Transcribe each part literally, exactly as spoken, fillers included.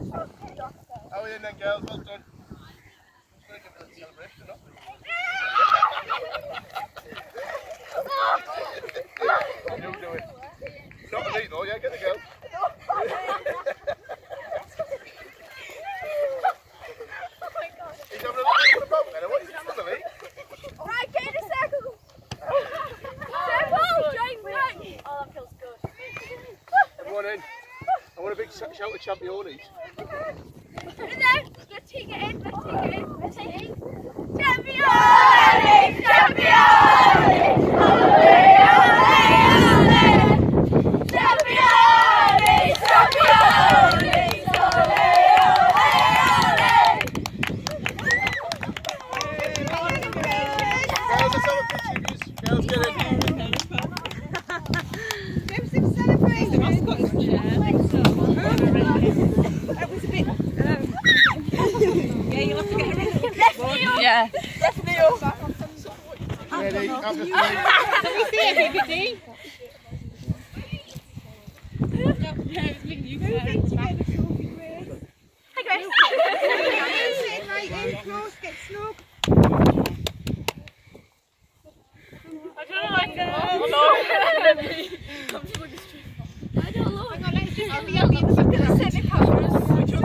How are you then, girls? Well done. Celebration, no? What are you doing? Not a neat though, yeah, get the girl. He's having a look at the boat then, what is he having a look? Right, get in a circle. Circle, join me. Oh, that feels good. Everyone in. I want a big shout of championies. In there. Let's take it in, let's take it in, let's take it in. Champions! Champions! Ole, ole, ole! Champions! Champions! Ole, Girls, let's have a picture of you. Girls, get in. Give some celebration. The mascot's chair. That was a bit... Yeah, you'll have to get rid of it. Yeah. Definitely up. Ready, up the street. Can we see it, B B D? Hi, Grace. Sit right in, close, get snug. I don't like it. Oh, no. I don't know. Hang on, let's just get the young in the back of the set cameras.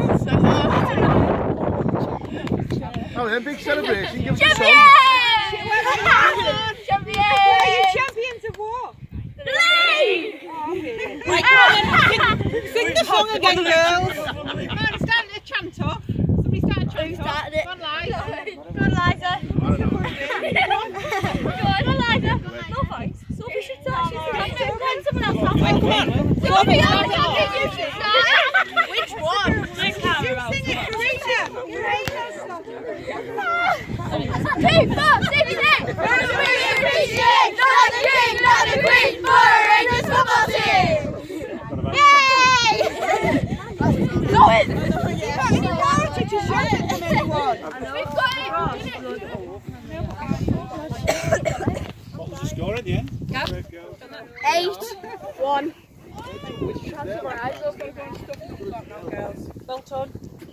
Oh, then big celebration. Give us a song. Champions! Champions! Are you champions of what? The league! Right, come on, sing, sing the song again, girls. Come on, start a chant off. Somebody start a chant Who off. started it? Come on, Liza. Go on, Liza. Go on, Liza. No thanks. Sophie should start. She's the captain. Can someone else start? Right, come on. Sophie, you're the captain. You should start. Which one? You sing it, Karina. Karina, stop. Two, four, six, eight. First we appreciate not the king, not the queen, for Rangers football team. Yay! Go in. You've got any water to shout at them, anyone? We've got it. What was the score at the end? Eight. One. Well done.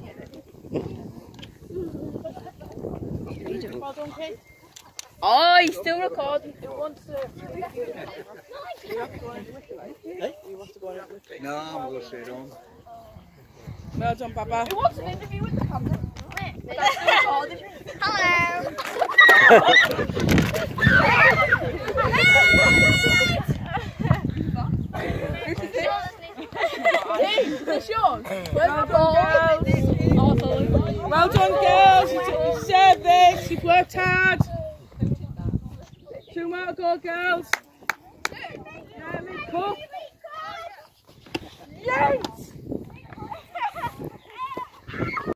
Well done, kid. Oh, he's still recording. Who wants to? No, I'm going to sit on. Well done, Papa. Who wants an interview with the camera? Hello. Hey, Sean. Well done, Well done, girls. You deserve this. You've worked hard. Two more to go, girls. Yeah, Cup.